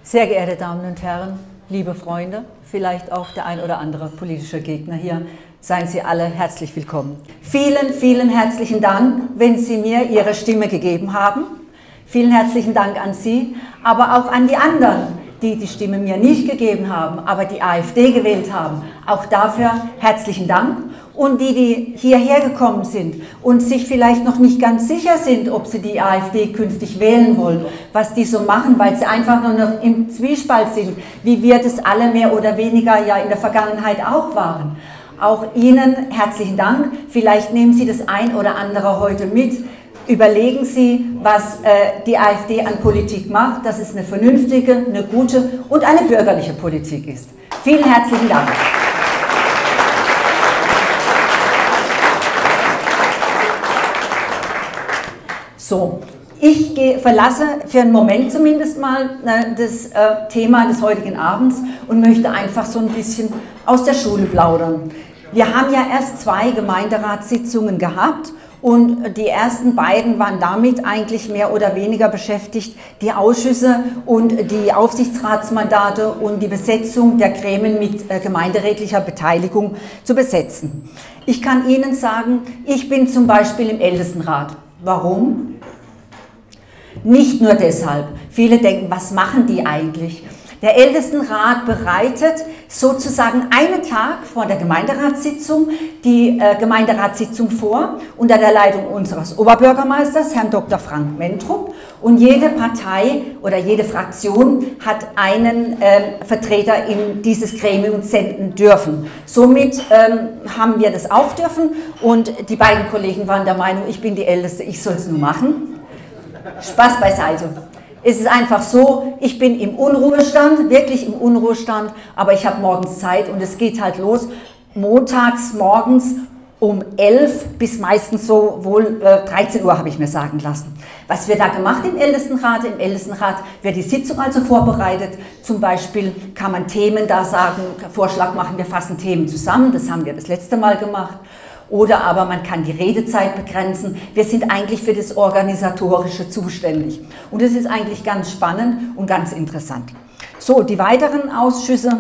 Sehr geehrte Damen und Herren, liebe Freunde, vielleicht auch der ein oder andere politische Gegner hier, seien Sie alle herzlich willkommen. Vielen, vielen herzlichen Dank, wenn Sie mir Ihre Stimme gegeben haben. Vielen herzlichen Dank an Sie, aber auch an die anderen, die die Stimme mir nicht gegeben haben, aber die AfD gewählt haben. Auch dafür herzlichen Dank. Und die hierher gekommen sind und sich vielleicht noch nicht ganz sicher sind, ob sie die AfD künftig wählen wollen, was die so machen, weil sie einfach nur noch im Zwiespalt sind, wie wir das alle mehr oder weniger ja in der Vergangenheit auch waren. Auch Ihnen herzlichen Dank. Vielleicht nehmen Sie das ein oder andere heute mit. Überlegen Sie, was die AfD an Politik macht, dass es eine vernünftige, eine gute und eine bürgerliche Politik ist. Vielen herzlichen Dank. So, ich verlasse für einen Moment zumindest mal das Thema des heutigen Abends und möchte einfach so ein bisschen aus der Schule plaudern. Wir haben ja erst 2 Gemeinderatssitzungen gehabt und die ersten beiden waren damit eigentlich mehr oder weniger beschäftigt, die Ausschüsse und die Aufsichtsratsmandate und die Besetzung der Gremien mit gemeinderätlicher Beteiligung zu besetzen. Ich kann Ihnen sagen, ich bin zum Beispiel im Ältestenrat. Warum? Nicht nur deshalb. Viele denken, was machen die eigentlich? Der Ältestenrat bereitet sozusagen einen Tag vor der Gemeinderatssitzung die Gemeinderatssitzung vor, unter der Leitung unseres Oberbürgermeisters, Herrn Dr. Frank Mentrup. Und jede Partei oder jede Fraktion hat einen Vertreter in dieses Gremium senden dürfen. Somit haben wir das auch dürfen und die beiden Kollegen waren der Meinung, ich bin die Älteste, ich soll es nur machen. Spaß beiseite. Es ist einfach so, ich bin im Unruhestand, wirklich im Unruhestand, aber ich habe morgens Zeit und es geht halt los, montags morgens um 11 bis meistens so wohl 13 Uhr, habe ich mir sagen lassen. Was wird da gemacht im Ältestenrat? Im Ältestenrat wird die Sitzung also vorbereitet. Zum Beispiel kann man Themen da sagen, Vorschlag machen, wir fassen Themen zusammen, das haben wir das letzte Mal gemacht. Oder aber man kann die Redezeit begrenzen. Wir sind eigentlich für das Organisatorische zuständig. Und das ist eigentlich ganz spannend und ganz interessant. So, die weiteren Ausschüsse,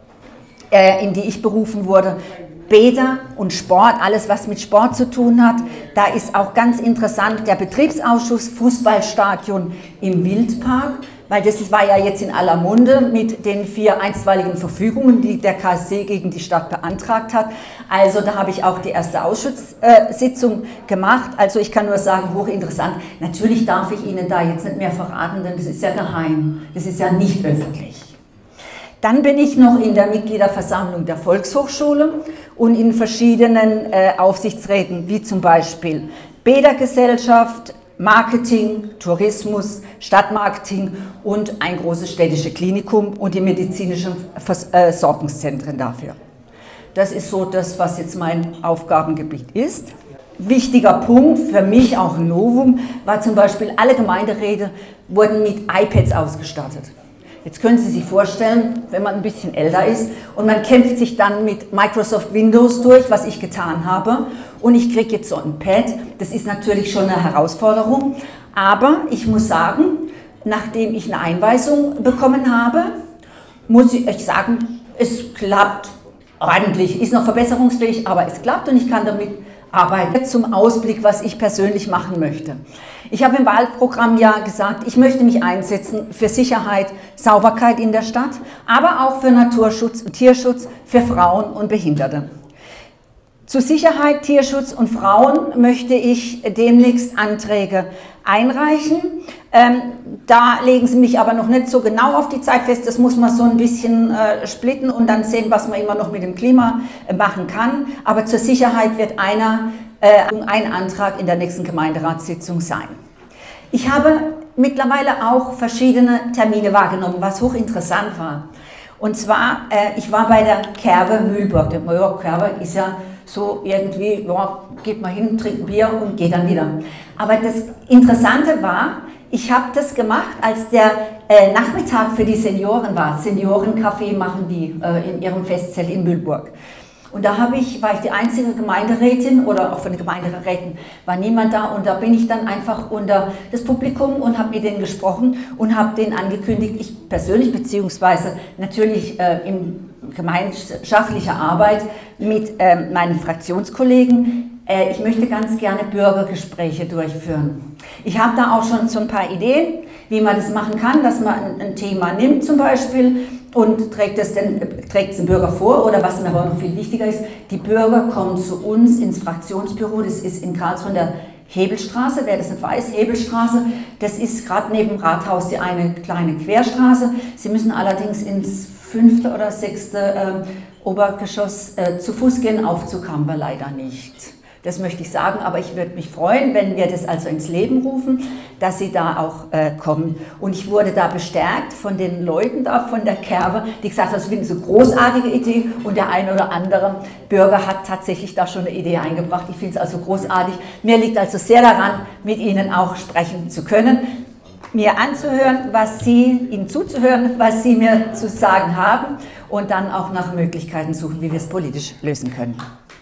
in die ich berufen wurde, Bäder und Sport, alles was mit Sport zu tun hat. Da ist auch ganz interessant der Betriebsausschuss Fußballstadion im Wildpark. Weil das war ja jetzt in aller Munde mit den 4 einstweiligen Verfügungen, die der KSC gegen die Stadt beantragt hat. Also da habe ich auch die erste Ausschusssitzung gemacht. Also ich kann nur sagen, hochinteressant. Natürlich darf ich Ihnen da jetzt nicht mehr verraten, denn das ist ja geheim. Das ist ja nicht öffentlich. Dann bin ich noch in der Mitgliederversammlung der Volkshochschule und in verschiedenen Aufsichtsräten, wie zum Beispiel Bädergesellschaft, Marketing, Tourismus, Stadtmarketing und ein großes städtisches Klinikum und die medizinischen Versorgungszentren dafür. Das ist so das, was jetzt mein Aufgabengebiet ist. Wichtiger Punkt, für mich auch ein Novum, war zum Beispiel, alle Gemeinderäte wurden mit iPads ausgestattet. Jetzt können Sie sich vorstellen, wenn man ein bisschen älter ist und man kämpft sich dann mit Microsoft Windows durch, was ich getan habe, und ich kriege jetzt so ein Pad. Das ist natürlich schon eine Herausforderung, aber ich muss sagen, nachdem ich eine Einweisung bekommen habe, muss ich sagen, es klappt ordentlich, ist noch verbesserungsfähig, aber es klappt und ich kann damit arbeiten. Zum Ausblick, was ich persönlich machen möchte. Ich habe im Wahlprogramm ja gesagt, ich möchte mich einsetzen für Sicherheit, Sauberkeit in der Stadt, aber auch für Naturschutz und Tierschutz, für Frauen und Behinderte. Zu Sicherheit, Tierschutz und Frauen möchte ich demnächst Anträge einreichen. Da legen Sie mich aber noch nicht so genau auf die Zeit fest, das muss man so ein bisschen splitten und dann sehen, was man immer noch mit dem Klima machen kann. Aber zur Sicherheit wird ein Antrag in der nächsten Gemeinderatssitzung sein. Ich habe mittlerweile auch verschiedene Termine wahrgenommen, was hochinteressant war. Und zwar, ich war bei der Kerwe Mühlburg. Der Kerwe ist ja so irgendwie, ja, geht mal hin, trinkt Bier und geht dann wieder. Aber das Interessante war, ich habe das gemacht, als der Nachmittag für die Senioren war. Seniorencafé machen die in ihrem Festzelt in Mühlburg. Und da war ich die einzige Gemeinderätin, oder auch von den Gemeinderäten war niemand da, und da bin ich dann einfach unter das Publikum und habe mit denen gesprochen und habe denen angekündigt, ich persönlich, beziehungsweise natürlich in gemeinschaftlicher Arbeit mit meinen Fraktionskollegen, ich möchte ganz gerne Bürgergespräche durchführen. Ich habe da auch schon so ein paar Ideen, wie man das machen kann, dass man ein Thema nimmt zum Beispiel und trägt es dem Bürger vor, oder was dann aber noch viel wichtiger ist, die Bürger kommen zu uns ins Fraktionsbüro, das ist in Karlsruhe in der Hebelstraße, wer das nicht weiß, Hebelstraße, das ist gerade neben dem Rathaus die eine kleine Querstraße. Sie müssen allerdings ins 5. oder 6. Obergeschoss zu Fuß gehen, Aufzug haben wir leider nicht. Das möchte ich sagen, aber ich würde mich freuen, wenn wir das also ins Leben rufen, dass Sie da auch kommen. Und ich wurde da bestärkt von den Leuten da von der Kerbe, die gesagt haben, das finde ich so eine großartige Idee, und der eine oder andere Bürger hat tatsächlich da schon eine Idee eingebracht. Ich finde es also großartig. Mir liegt also sehr daran, mit Ihnen auch sprechen zu können, mir anzuhören, Ihnen zuzuhören, was Sie mir zu sagen haben, und dann auch nach Möglichkeiten suchen, wie wir es politisch lösen können.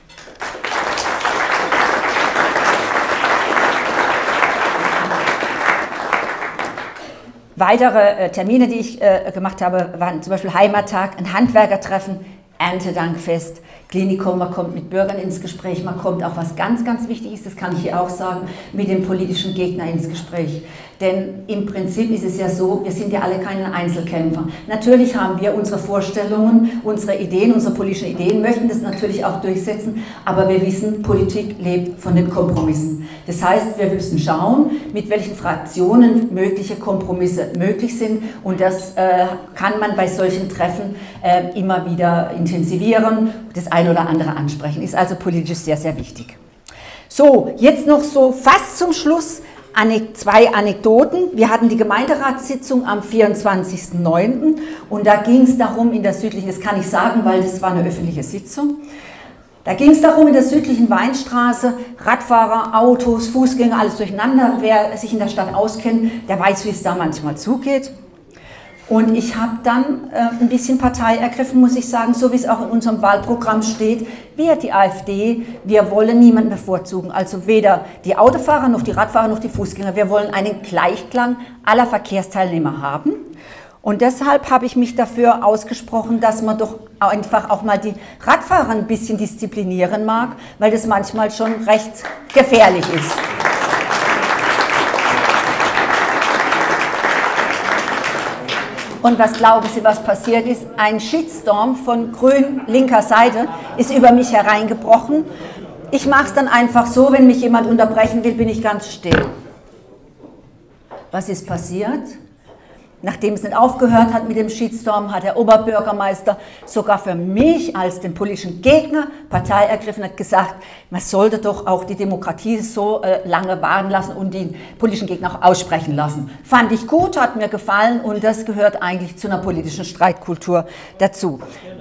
Weitere Termine, die ich gemacht habe, waren zum Beispiel Heimattag, ein Handwerkertreffen, Erntedankfest, Klinikum, man kommt mit Bürgern ins Gespräch, man kommt auch, was ganz, ganz wichtig ist, das kann ich hier auch sagen, mit dem politischen Gegner ins Gespräch. Denn im Prinzip ist es ja so, wir sind ja alle keine Einzelkämpfer. Natürlich haben wir unsere Vorstellungen, unsere Ideen, unsere politischen Ideen, möchten das natürlich auch durchsetzen, aber wir wissen, Politik lebt von den Kompromissen. Das heißt, wir müssen schauen, mit welchen Fraktionen mögliche Kompromisse möglich sind, und das kann man bei solchen Treffen immer wieder intensivieren, das eine oder andere ansprechen. Ist also politisch sehr, sehr wichtig. So, jetzt noch so fast zum Schluss zwei Anekdoten. Wir hatten die Gemeinderatssitzung am 24.09. und da ging es darum, in der südlichen, das kann ich sagen, weil das war eine öffentliche Sitzung, da ging es darum, in der südlichen Weinstraße, Radfahrer, Autos, Fußgänger, alles durcheinander. Wer sich in der Stadt auskennt, der weiß, wie es da manchmal zugeht. Und ich habe dann ein bisschen Partei ergriffen, muss ich sagen, so wie es auch in unserem Wahlprogramm steht. Wir, die AfD, wir wollen niemanden bevorzugen, also weder die Autofahrer noch die Radfahrer noch die Fußgänger. Wir wollen einen Gleichklang aller Verkehrsteilnehmer haben. Und deshalb habe ich mich dafür ausgesprochen, dass man doch einfach auch mal die Radfahrer ein bisschen disziplinieren mag, weil das manchmal schon recht gefährlich ist. Und was glauben Sie, was passiert ist? Ein Shitstorm von grün-linker Seite ist über mich hereingebrochen. Ich mache es dann einfach so, wenn mich jemand unterbrechen will, bin ich ganz still. Was ist passiert? Nachdem es nicht aufgehört hat mit dem Shitstorm, hat der Oberbürgermeister sogar für mich als den politischen Gegner Partei ergriffen und hat gesagt, man sollte doch auch die Demokratie so lange wahren lassen und den politischen Gegner auch aussprechen lassen. Fand ich gut, hat mir gefallen, und das gehört eigentlich zu einer politischen Streitkultur dazu.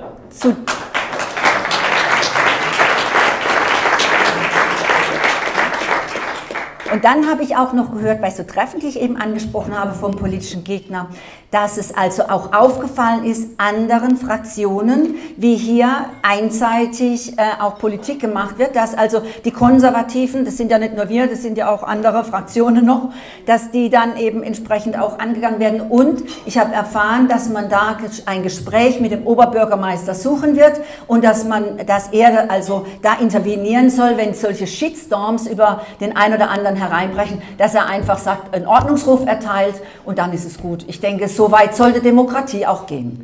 Und dann habe ich auch noch gehört, bei so Treffen, die ich eben angesprochen habe vom politischen Gegner, dass es also auch aufgefallen ist, anderen Fraktionen, wie hier einseitig auch Politik gemacht wird, dass also die Konservativen, das sind ja nicht nur wir, das sind ja auch andere Fraktionen noch, dass die dann eben entsprechend auch angegangen werden. Und ich habe erfahren, dass man da ein Gespräch mit dem Oberbürgermeister suchen wird und dass er also da intervenieren soll, wenn solche Shitstorms über den einen oder anderen hereinbrechen, dass er einfach sagt, einen Ordnungsruf erteilt, und dann ist es gut. Ich denke, so weit sollte Demokratie auch gehen.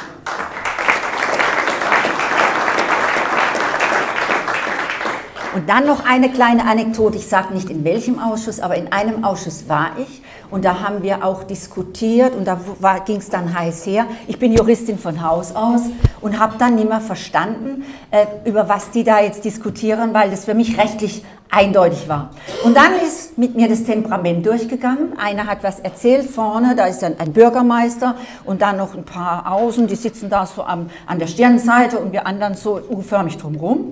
Und dann noch eine kleine Anekdote, ich sage nicht in welchem Ausschuss, aber in einem Ausschuss war ich, und da haben wir auch diskutiert, und da ging es dann heiß her. Ich bin Juristin von Haus aus und habe dann nicht mehr verstanden, über was die da jetzt diskutieren, weil das für mich rechtlich eindeutig war. Und dann ist mit mir das Temperament durchgegangen. Einer hat was erzählt vorne, da ist dann ein Bürgermeister und dann noch ein paar außen, die sitzen da so an der Stirnseite und wir anderen so U-förmig drumherum.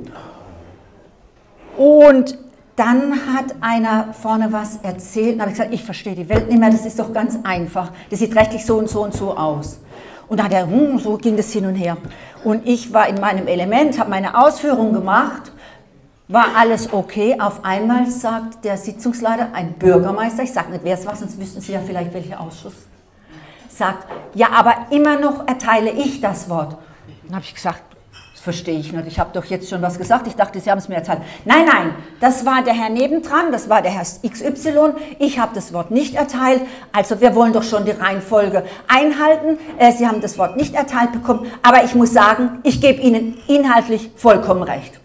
Und dann hat einer vorne was erzählt und habe ich gesagt, ich verstehe die Welt nicht mehr, das ist doch ganz einfach, das sieht rechtlich so und so und so aus. Und dann hat er, so ging das hin und her. Und ich war in meinem Element, habe meine Ausführungen gemacht, war alles okay. Auf einmal sagt der Sitzungsleiter, ein Bürgermeister, ich sage nicht, wer es war, sonst wüssten Sie ja vielleicht, welcher Ausschuss, sagt, ja, aber immer noch erteile ich das Wort. Dann habe ich gesagt, das verstehe ich nicht, ich habe doch jetzt schon was gesagt, ich dachte, Sie haben es mir erteilt. Nein, nein, das war der Herr nebendran, das war der Herr XY, ich habe das Wort nicht erteilt, also wir wollen doch schon die Reihenfolge einhalten, Sie haben das Wort nicht erteilt bekommen, aber ich muss sagen, ich gebe Ihnen inhaltlich vollkommen recht.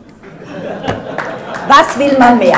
Was will man mehr?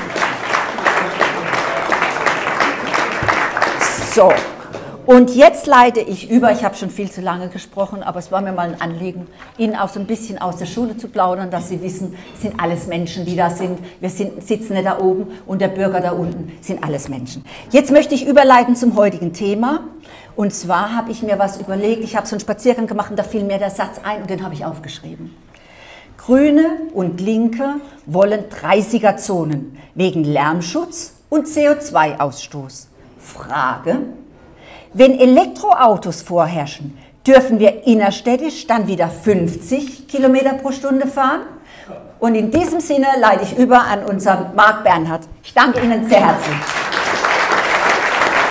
So. Und jetzt leite ich über, ich habe schon viel zu lange gesprochen, aber es war mir mal ein Anliegen, Ihnen auch so ein bisschen aus der Schule zu plaudern, dass Sie wissen, es sind alles Menschen, die da sind. Wir sitzen nicht da oben und der Bürger da unten, sind alles Menschen. Jetzt möchte ich überleiten zum heutigen Thema. Und zwar habe ich mir was überlegt, ich habe so einen Spaziergang gemacht und da fiel mir der Satz ein und den habe ich aufgeschrieben. Grüne und Linke wollen 30er-Zonen wegen Lärmschutz und CO2-Ausstoß. Frage: Wenn Elektroautos vorherrschen, dürfen wir innerstädtisch dann wieder 50 Kilometer pro Stunde fahren? Und in diesem Sinne leite ich über an unseren Marc Bernhard. Ich danke Ihnen sehr herzlich.